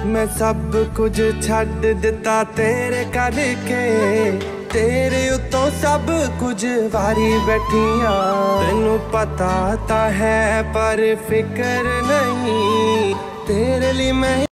मैं सब कुछ छड्ड दिता तेरे करके, तेरे उतों सब कुछ वारी बैठियां। तेनू पता ता है पर फिक्र नहीं, तेरे लिए मैं